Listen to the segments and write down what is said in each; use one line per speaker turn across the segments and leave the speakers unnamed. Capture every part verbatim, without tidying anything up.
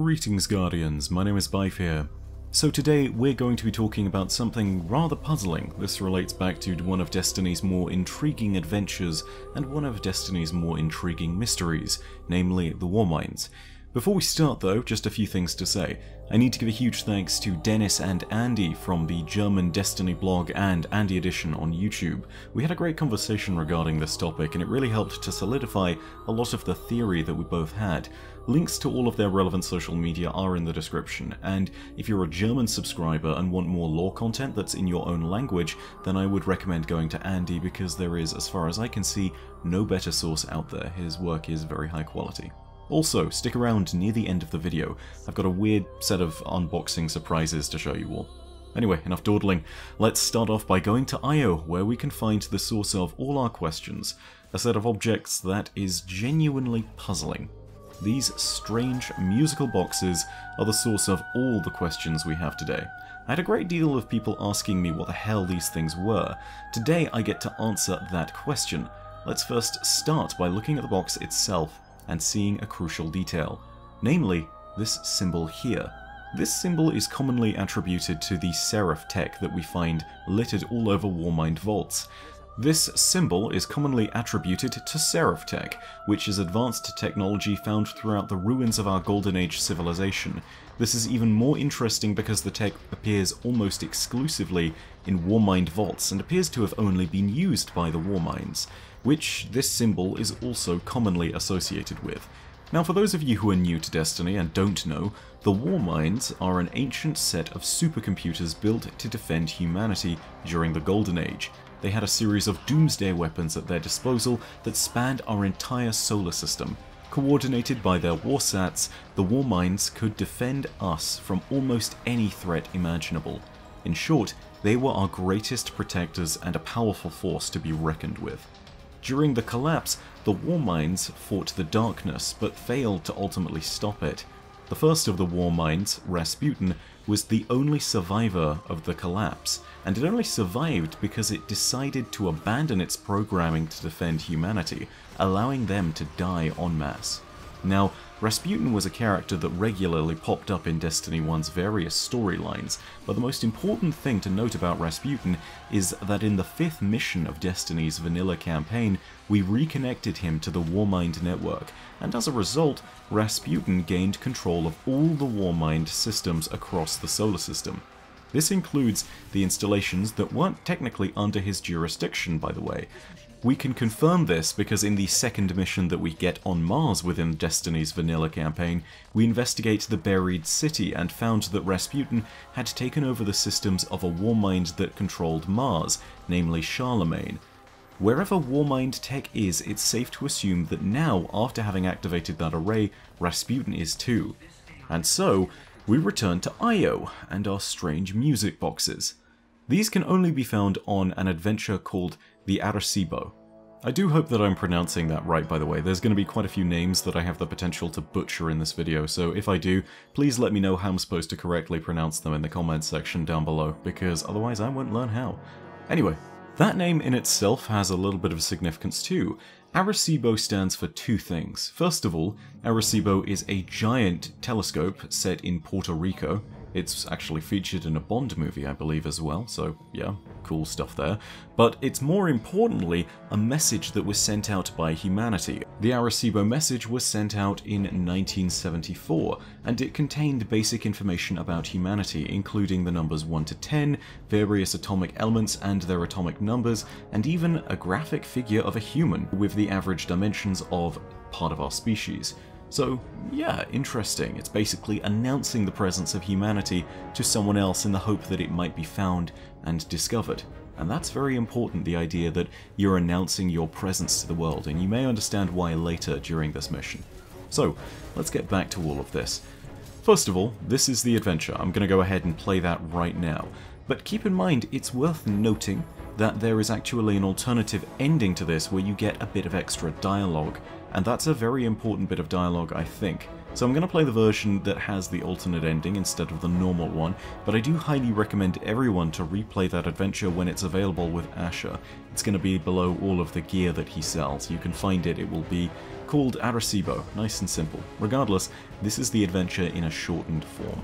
Greetings Guardians, my name is Bife here. So today we're going to be talking about something rather puzzling. This relates back to one of Destiny's more intriguing adventures and one of Destiny's more intriguing mysteries, namely the Warminds. Before we start though, just a few things to say. I need to give a huge thanks to Dennis and Andy from the German Destiny blog and Andy Edition on YouTube. We had a great conversation regarding this topic and it really helped to solidify a lot of the theory that we both had. Links to all of their relevant social media are in the description, and if you're a German subscriber and want more lore content that's in your own language, then I would recommend going to Andy because there is, as far as I can see, no better source out there. His work is very high quality. Also, stick around near the end of the video. I've got a weird set of unboxing surprises to show you all. Anyway, enough dawdling. Let's start off by going to Io, where we can find the source of all our questions. A set of objects that is genuinely puzzling. These strange musical boxes are the source of all the questions we have today. I had a great deal of people asking me what the hell these things were. Today I get to answer that question. Let's first start by looking at the box itself and seeing a crucial detail, namely this symbol here. This symbol is commonly attributed to the Seraph tech that we find littered all over Warmind vaults. This symbol is commonly attributed to Seraph tech, which is advanced technology found throughout the ruins of our Golden Age civilization. This is even more interesting because the tech appears almost exclusively in Warmind vaults and appears to have only been used by the Warminds, which this symbol is also commonly associated with. Now, for those of you who are new to Destiny and don't know, the Warminds are an ancient set of supercomputers built to defend humanity during the Golden Age. They had a series of doomsday weapons at their disposal that spanned our entire solar system. Coordinated by their warsats, the Warminds could defend us from almost any threat imaginable. In short, they were our greatest protectors and a powerful force to be reckoned with. During the collapse, the Warminds fought the darkness, but failed to ultimately stop it. The first of the Warminds, Rasputin, was the only survivor of the collapse, and it only survived because it decided to abandon its programming to defend humanity, allowing them to die en masse. Now, Rasputin was a character that regularly popped up in Destiny one's various storylines, but the most important thing to note about Rasputin is that in the fifth mission of Destiny's vanilla campaign, we reconnected him to the Warmind network, and as a result, Rasputin gained control of all the Warmind systems across the solar system. This includes the installations that weren't technically under his jurisdiction, by the way. We can confirm this because in the second mission that we get on Mars within Destiny's vanilla campaign, we investigate the buried city and found that Rasputin had taken over the systems of a Warmind that controlled Mars, namely Charlemagne. Wherever Warmind tech is, it's safe to assume that now, after having activated that array, Rasputin is too. And so, we return to Io and our strange music boxes. These can only be found on an adventure called the Arecibo. I do hope that I'm pronouncing that right, by the way. There's going to be quite a few names that I have the potential to butcher in this video, so if I do, please let me know how I'm supposed to correctly pronounce them in the comments section down below, because otherwise I won't learn how. Anyway, that name in itself has a little bit of significance too. Arecibo stands for two things. First of all, Arecibo is a giant telescope set in Puerto Rico. It's actually featured in a Bond movie, I believe, as well, so yeah, cool stuff there. But it's more importantly a message that was sent out by humanity. The Arecibo message was sent out in nineteen seventy-four, and it contained basic information about humanity, including the numbers one to ten, various atomic elements and their atomic numbers, and even a graphic figure of a human with the average dimensions of part of our species. So, yeah, interesting. It's basically announcing the presence of humanity to someone else in the hope that it might be found and discovered. And that's very important, the idea that you're announcing your presence to the world, and you may understand why later during this mission. So, let's get back to all of this. First of all, this is the adventure. I'm going to go ahead and play that right now. But keep in mind, it's worth noting that there is actually an alternative ending to this where you get a bit of extra dialogue. And that's a very important bit of dialogue, I think. So I'm going to play the version that has the alternate ending instead of the normal one, but I do highly recommend everyone to replay that adventure when it's available with Asher. It's going to be below all of the gear that he sells. You can find it, it will be called Arecibo, nice and simple. Regardless, this is the adventure in a shortened form.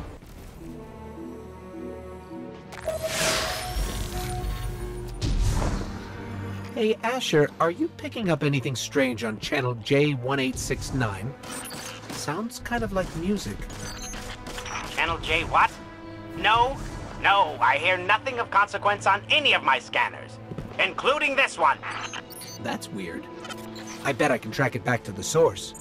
Hey Asher, are you picking up anything strange on channel J one eight six nine? Sounds kind of like music.
Channel J what? No, no, I hear nothing of consequence on any of my scanners, including this one.
That's weird. I bet I can track it back to the source.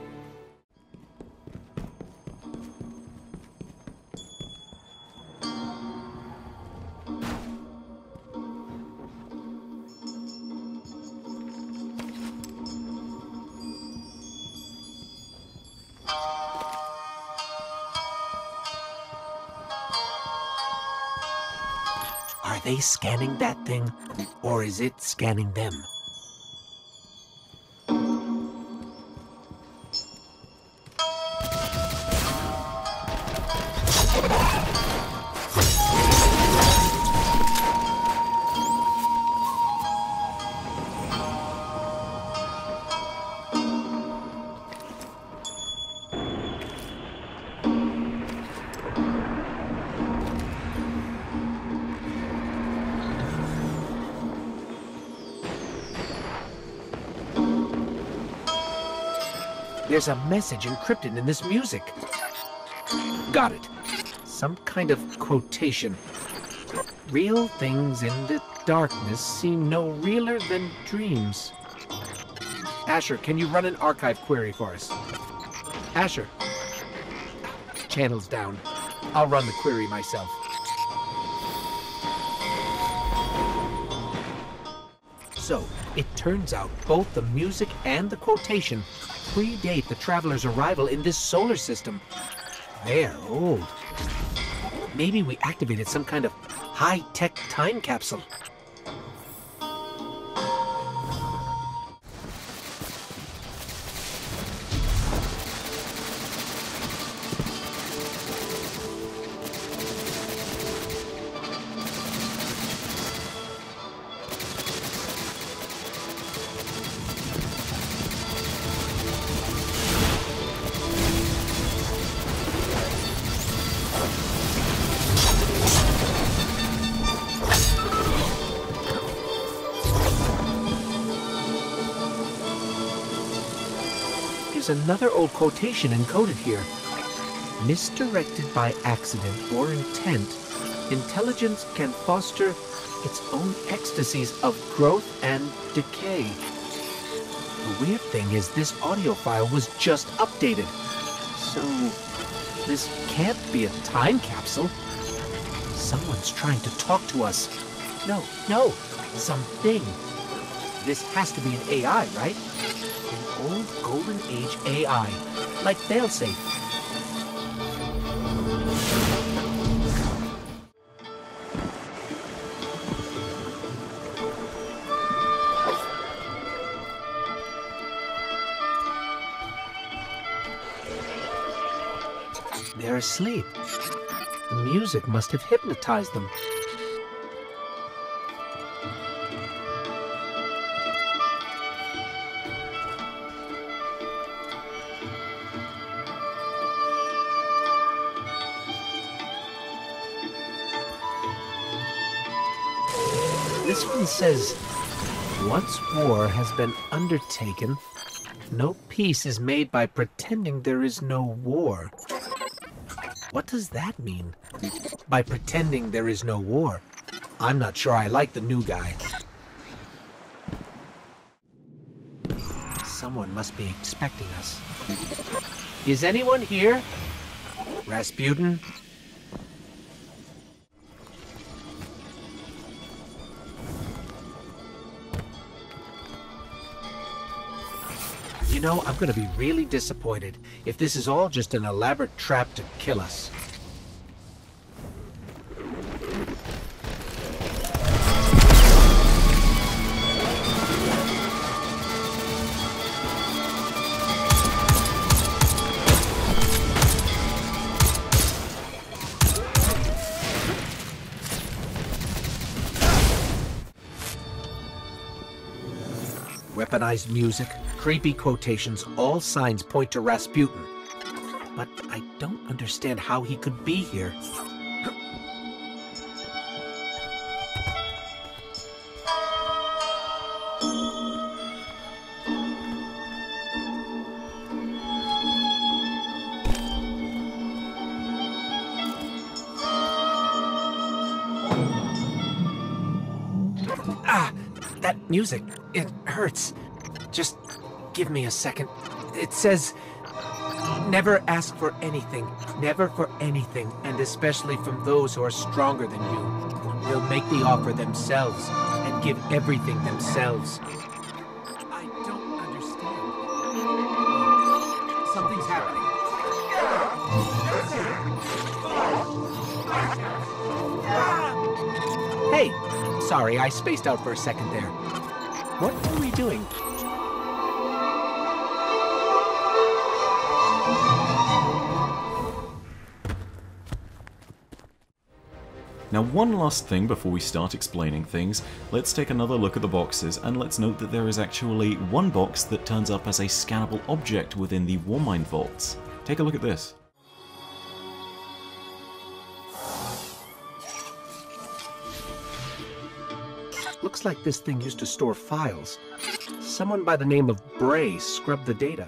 Are they scanning that thing, or is it scanning them? There's a message encrypted in this music. Got it. Some kind of quotation. Real things in the darkness seem no realer than dreams. Asher, can you run an archive query for us? Asher. Channel's down. I'll run the query myself. So, it turns out both the music and the quotation predate the traveler's arrival in this solar system. They're old. Maybe we activated some kind of high-tech time capsule. There's another old quotation encoded here. Misdirected by accident or intent, intelligence can foster its own ecstasies of growth and decay. The weird thing is this audio file was just updated. So, this can't be a time capsule. Someone's trying to talk to us. No, no, something. This has to be an A I, right? An old Golden Age A I, like failsafe. They're asleep. The music must have hypnotized them. This one says, once war has been undertaken, no peace is made by pretending there is no war. What does that mean? By pretending there is no war? I'm not sure I like the new guy. Someone must be expecting us. Is anyone here? Rasputin? You know, I'm gonna be really disappointed if this is all just an elaborate trap to kill us. Japanized music, creepy quotations, all signs point to Rasputin. But I don't understand how he could be here. Ah, that music, it hurts. Just give me a second. It says, never ask for anything, never for anything, and especially from those who are stronger than you. They'll make the offer themselves and give everything themselves. I don't understand. Something's happening. Hey, sorry, I spaced out for a second there. What are we doing?
Now, one last thing before we start explaining things, let's take another look at the boxes, and let's note that there is actually one box that turns up as a scannable object within the Warmind vaults. Take a look at this.
Looks like this thing used to store files. Someone by the name of Bray scrubbed the data.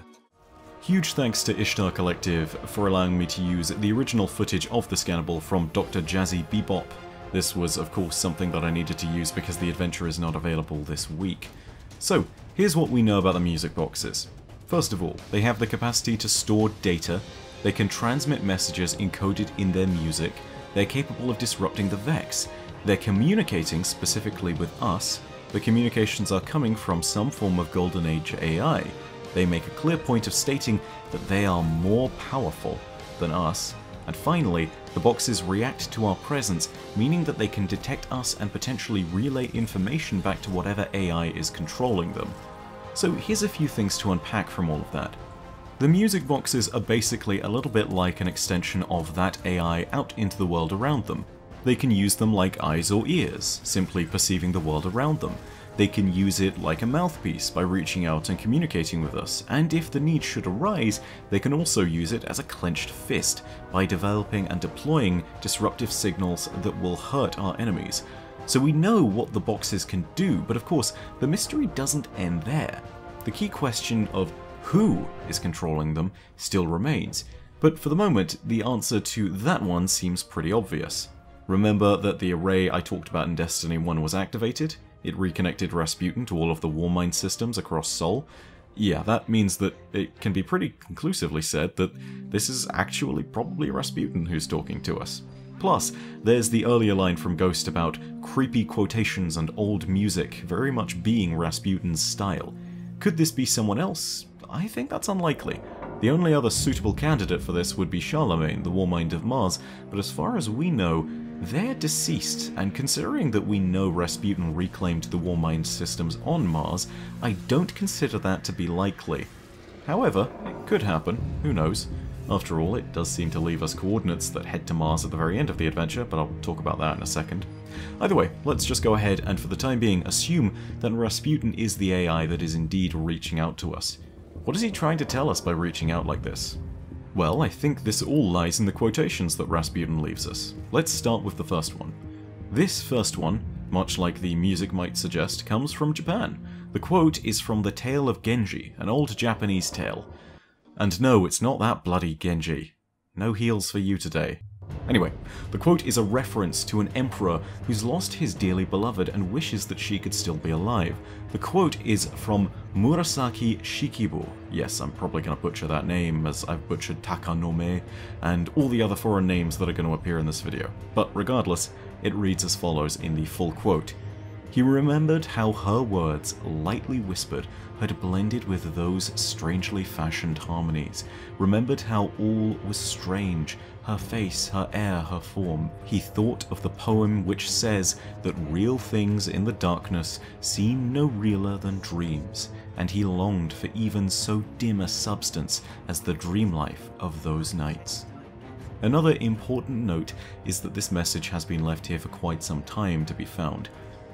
Huge thanks to Ishtar Collective for allowing me to use the original footage of the scannable from Doctor Jazzy Bebop. This was of course something that I needed to use because the adventure is not available this week. So, here's what we know about the music boxes. First of all, they have the capacity to store data, they can transmit messages encoded in their music, they're capable of disrupting the Vex, they're communicating specifically with us, the communications are coming from some form of Golden Age A I. They make a clear point of stating that they are more powerful than us. And finally, the boxes react to our presence, meaning that they can detect us and potentially relay information back to whatever A I is controlling them. So here's a few things to unpack from all of that. The music boxes are basically a little bit like an extension of that A I out into the world around them. They can use them like eyes or ears, simply perceiving the world around them. They can use it like a mouthpiece by reaching out and communicating with us, and if the need should arise, they can also use it as a clenched fist by developing and deploying disruptive signals that will hurt our enemies. So we know what the boxes can do, but of course, the mystery doesn't end there. The key question of who is controlling them still remains, but for the moment, the answer to that one seems pretty obvious. Remember that the array I talked about in Destiny one was activated? It reconnected Rasputin to all of the Warmind systems across Sol. Yeah, that means that it can be pretty conclusively said that this is actually probably Rasputin who's talking to us. Plus, there's the earlier line from Ghost about creepy quotations and old music very much being Rasputin's style. Could this be someone else? I think that's unlikely. The only other suitable candidate for this would be Charlemagne, the Warmind of Mars, but as far as we know, they're deceased, and considering that we know Rasputin reclaimed the Warmind systems on Mars, I don't consider that to be likely. However, it could happen, who knows. After all, it does seem to leave us coordinates that head to Mars at the very end of the adventure, but I'll talk about that in a second. Either way, let's just go ahead and for the time being assume that Rasputin is the A I that is indeed reaching out to us. What is he trying to tell us by reaching out like this? Well, I think this all lies in the quotations that Rasputin leaves us. Let's start with the first one. This first one, much like the music might suggest, comes from Japan. The quote is from the Tale of Genji, an old Japanese tale. And no, it's not that bloody Genji. No heals for you today. Anyway, the quote is a reference to an emperor who's lost his dearly beloved and wishes that she could still be alive. The quote is from Murasaki Shikibu. Yes, I'm probably going to butcher that name, as I've butchered Takanome and all the other foreign names that are going to appear in this video. But regardless, it reads as follows in the full quote. He remembered how her words, lightly whispered, had blended with those strangely fashioned harmonies, remembered how all was strange, her face, her air, her form. He thought of the poem which says that real things in the darkness seem no realer than dreams, and he longed for even so dim a substance as the dream life of those nights. Another important note is that this message has been left here for quite some time to be found.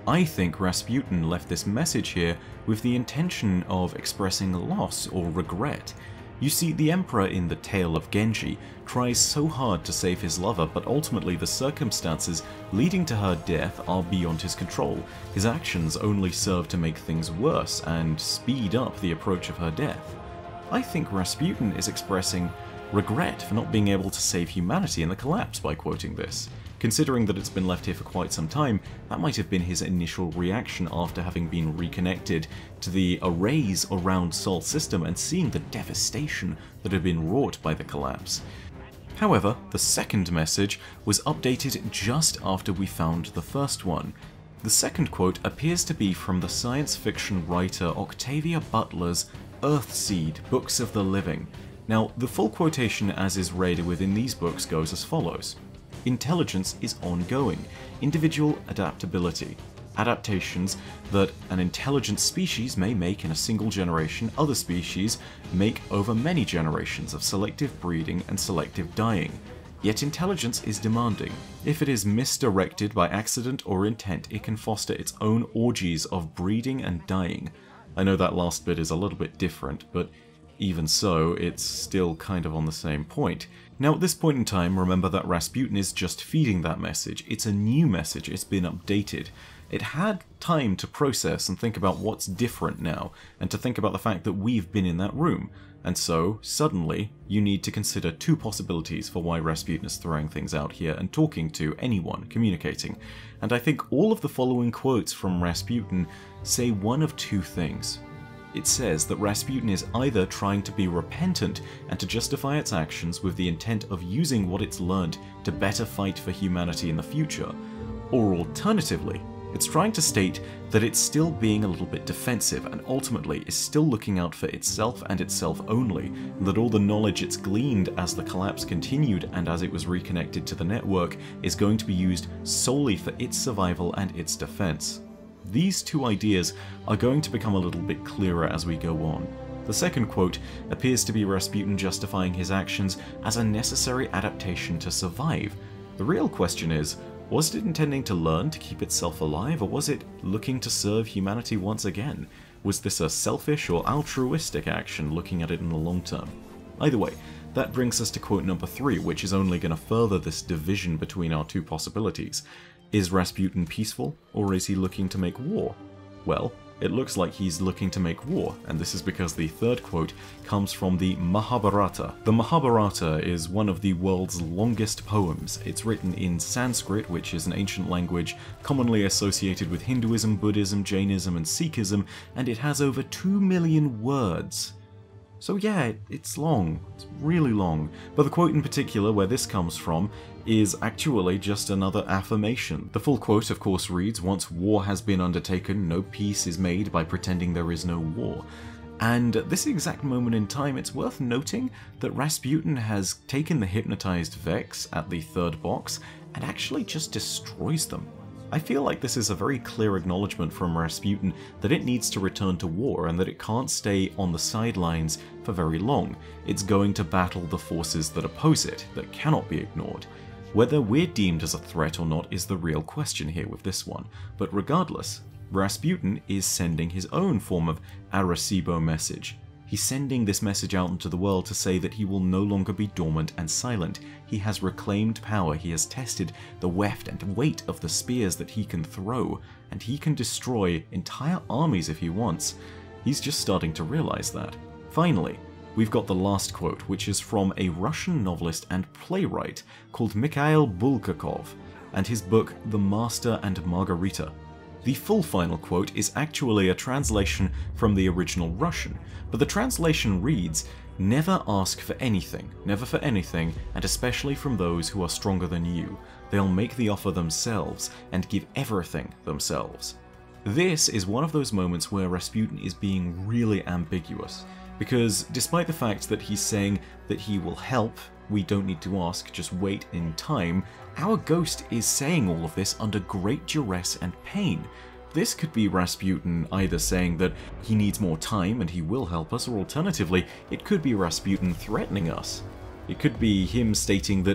I think Rasputin left this message here with the intention of expressing loss or regret. You see, the Emperor in The Tale of Genji tries so hard to save his lover, but ultimately the circumstances leading to her death are beyond his control. His actions only serve to make things worse and speed up the approach of her death. I think Rasputin is expressing regret for not being able to save humanity in the collapse by quoting this. Considering that it's been left here for quite some time, that might have been his initial reaction after having been reconnected to the arrays around Sol System and seeing the devastation that had been wrought by the collapse. However, the second message was updated just after we found the first one. The second quote appears to be from the science fiction writer Octavia Butler's Earthseed, Books of the Living. Now, the full quotation as is read within these books goes as follows. Intelligence is ongoing, individual adaptability. Adaptations that an intelligent species may make in a single generation, other species make over many generations of selective breeding and selective dying. Yet intelligence is demanding. If it is misdirected by accident or intent, it can foster its own orgies of breeding and dying. I know that last bit is a little bit different, but even so, it's still kind of on the same point. Now at this point in time, remember that Rasputin is just feeding that message. It's a new message, it's been updated. It had time to process and think about what's different now, and to think about the fact that we've been in that room. And so, suddenly, you need to consider two possibilities for why Rasputin is throwing things out here and talking to anyone, communicating. And I think all of the following quotes from Rasputin say one of two things. It says that Rasputin is either trying to be repentant and to justify its actions with the intent of using what it's learned to better fight for humanity in the future, or alternatively, it's trying to state that it's still being a little bit defensive and ultimately is still looking out for itself and itself only, and that all the knowledge it's gleaned as the collapse continued and as it was reconnected to the network is going to be used solely for its survival and its defense. These two ideas are going to become a little bit clearer as we go on. The second quote appears to be Rasputin justifying his actions as a necessary adaptation to survive. The real question is, was it intending to learn to keep itself alive, or was it looking to serve humanity once again? Was this a selfish or altruistic action looking at it in the long term? Either way, that brings us to quote number three, which is only going to further this division between our two possibilities. Is Rasputin peaceful, or is he looking to make war? Well, it looks like he's looking to make war, and this is because the third quote comes from the Mahabharata. The Mahabharata is one of the world's longest poems. It's written in Sanskrit, which is an ancient language commonly associated with Hinduism, Buddhism, Jainism, and Sikhism, and it has over two million words. So yeah, it's long. It's really long. But the quote in particular, where this comes from, is actually just another affirmation. The full quote, of course, reads, "Once war has been undertaken, no peace is made by pretending there is no war." And at this exact moment in time, it's worth noting that Rasputin has taken the hypnotized Vex at the third box and actually just destroys them. I feel like this is a very clear acknowledgement from Rasputin that it needs to return to war and that it can't stay on the sidelines for very long. It's going to battle the forces that oppose it, that cannot be ignored. Whether we're deemed as a threat or not is the real question here with this one, but regardless, Rasputin is sending his own form of Arecibo message. He's sending this message out into the world to say that he will no longer be dormant and silent. He has reclaimed power, he has tested the weft and weight of the spears that he can throw, and he can destroy entire armies if he wants. He's just starting to realize that. Finally, we've got the last quote, which is from a Russian novelist and playwright called Mikhail Bulgakov, and his book The Master and Margarita. The full final quote is actually a translation from the original Russian, but the translation reads, "Never ask for anything, never for anything, and especially from those who are stronger than you. They'll make the offer themselves and give everything themselves." This is one of those moments where Rasputin is being really ambiguous, because despite the fact that he's saying that he will help, we don't need to ask, just wait in time, our ghost is saying all of this under great duress and pain. This could be Rasputin either saying that he needs more time and he will help us, or alternatively, it could be Rasputin threatening us. It could be him stating that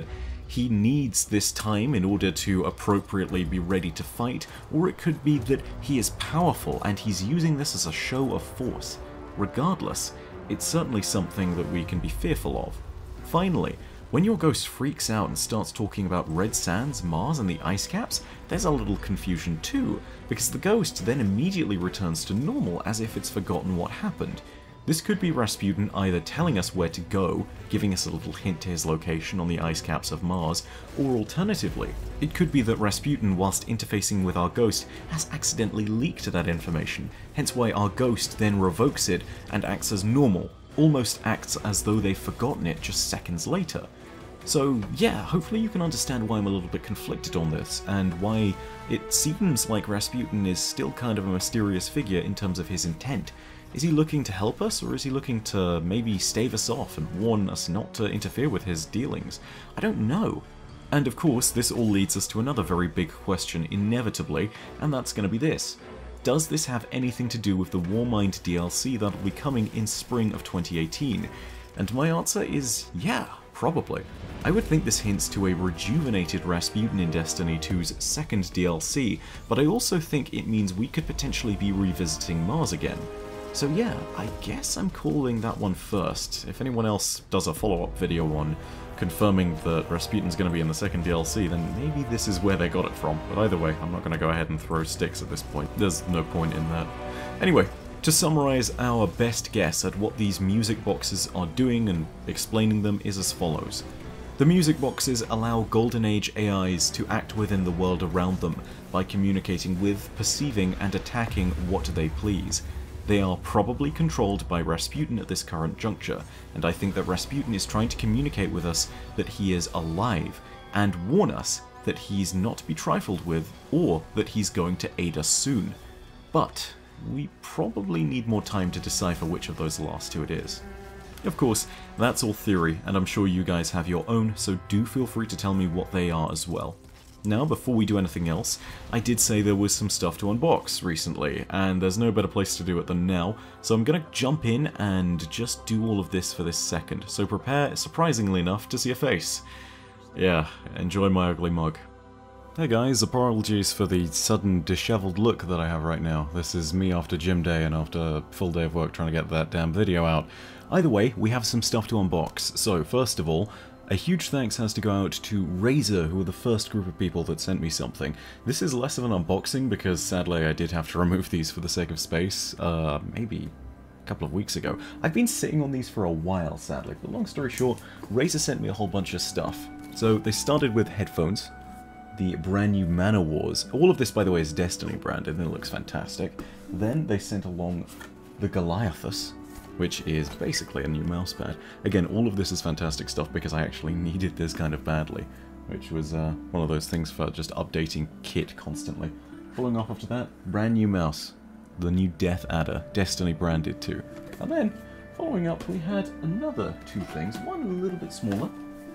he needs this time in order to appropriately be ready to fight, or it could be that he is powerful and he's using this as a show of force. Regardless, it's certainly something that we can be fearful of. Finally, when your ghost freaks out and starts talking about red sands, Mars, and the ice caps, there's a little confusion too, because the ghost then immediately returns to normal as if it's forgotten what happened. This could be Rasputin either telling us where to go, giving us a little hint to his location on the ice caps of Mars, or alternatively, it could be that Rasputin, whilst interfacing with our ghost, has accidentally leaked that information, hence why our ghost then revokes it and acts as normal, almost acts as though they've forgotten it just seconds later. So yeah, hopefully you can understand why I'm a little bit conflicted on this, and why it seems like Rasputin is still kind of a mysterious figure in terms of his intent. Is he looking to help us, or is he looking to maybe stave us off and warn us not to interfere with his dealings? I don't know. And of course, this all leads us to another very big question inevitably, and that's going to be this. Does this have anything to do with the Warmind D L C that'll be coming in spring of twenty eighteen? And my answer is yeah, probably. I would think this hints to a rejuvenated Rasputin in Destiny two's second D L C, but I also think it means we could potentially be revisiting Mars again. So yeah, I guess I'm calling that one first. If anyone else does a follow-up video on confirming that Rasputin's going to be in the second D L C, then maybe this is where they got it from. But either way, I'm not going to go ahead and throw sticks at this point. There's no point in that. Anyway, to summarize our best guess at what these music boxes are doing and explaining them is as follows. The music boxes allow Golden Age A Is to act within the world around them by communicating with, perceiving, and attacking what they please. They are probably controlled by Rasputin at this current juncture, and I think that Rasputin is trying to communicate with us that he is alive, and warn us that he's not to be trifled with, or that he's going to aid us soon. But we probably need more time to decipher which of those last two it is. Of course, that's all theory, and I'm sure you guys have your own, so do feel free to tell me what they are as well. Now, before we do anything else, I did say there was some stuff to unbox recently, and there's no better place to do it than now, so I'm gonna jump in and just do all of this for this second, so prepare, surprisingly enough, to see a face. Yeah, enjoy my ugly mug. Hey guys, apologies for the sudden disheveled look that I have right now. This is me after gym day and after a full day of work trying to get that damn video out. Either way, we have some stuff to unbox, so first of all, a huge thanks has to go out to Razer, who were the first group of people that sent me something. This is less of an unboxing because sadly I did have to remove these for the sake of space, uh, maybe a couple of weeks ago. I've been sitting on these for a while, sadly, but long story short, Razer sent me a whole bunch of stuff. So they started with headphones, the brand new Mana Wars. All of this, by the way, is Destiny branded and it looks fantastic. Then they sent along the Goliathus, which is basically a new mousepad. Again, all of this is fantastic stuff because I actually needed this kind of badly, which was uh, one of those things for just updating kit constantly. Following up after that, brand new mouse, the new Death Adder, Destiny branded too. And then, following up, we had another two things, one a little bit smaller,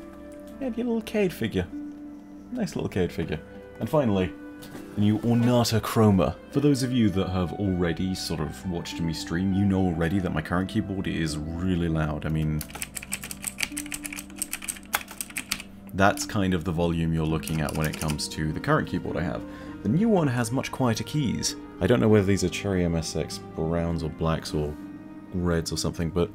and a little Cade figure. Nice little Cade figure. And finally, the new Ornata Chroma. For those of you that have already sort of watched me stream, you know already that my current keyboard is really loud. I mean, that's kind of the volume you're looking at when it comes to the current keyboard I have. The new one has much quieter keys. I don't know whether these are Cherry M S X browns or blacks or reds or something, but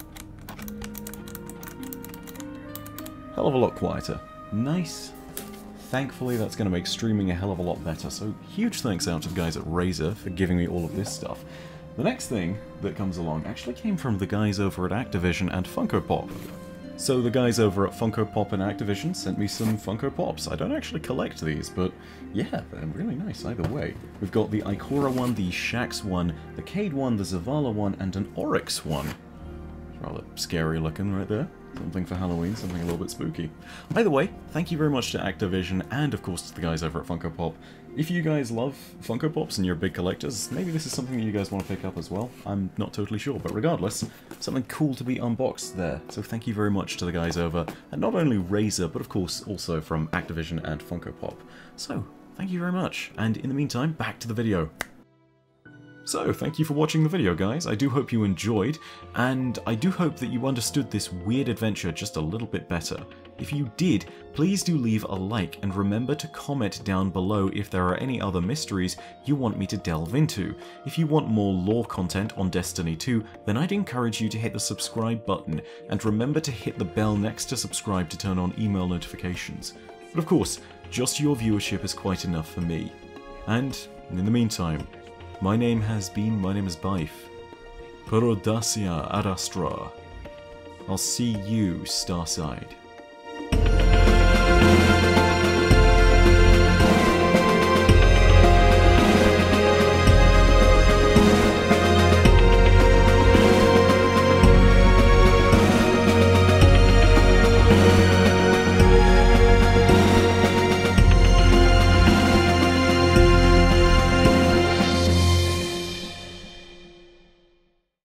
hell of a lot quieter. Nice. Thankfully, that's going to make streaming a hell of a lot better, so huge thanks out to the guys at Razer for giving me all of this stuff. The next thing that comes along actually came from the guys over at Activision and Funko Pop. So the guys over at Funko Pop and Activision sent me some Funko Pops. I don't actually collect these, but yeah, they're really nice either way. We've got the Ikora one, the Shaxx one, the Cade one, the Zavala one, and an Oryx one. It's rather scary looking right there. Something for Halloween, something a little bit spooky. Either way, thank you very much to Activision and of course to the guys over at Funko Pop. If you guys love Funko Pops and you're big collectors, maybe this is something that you guys want to pick up as well. I'm not totally sure, but regardless, something cool to be unboxed there. So thank you very much to the guys over, and not only Razer, but of course also from Activision and Funko Pop. So, thank you very much, and in the meantime, back to the video. So, thank you for watching the video, guys. I do hope you enjoyed, and I do hope that you understood this weird adventure just a little bit better. If you did, please do leave a like, and remember to comment down below if there are any other mysteries you want me to delve into. If you want more lore content on Destiny two, then I'd encourage you to hit the subscribe button, and remember to hit the bell next to subscribe to turn on email notifications. But of course, just your viewership is quite enough for me. And, in the meantime, my name has been, my name is Byf. Perodacia Arastra. I'll see you, Starside.